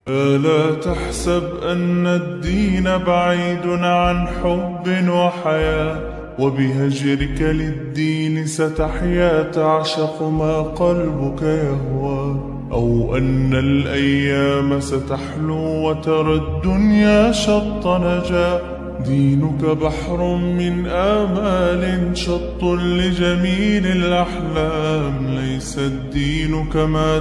لا تحسب أن الدين بعيد عن حب وحياة، وبهجرك للدين ستحيا تعشق ما قلبك يهوى، أو أن الأيام ستحلو وترى الدنيا شط نجاة. دينك بحر من آمال شط لجميل الأحلام، ليس الدين كما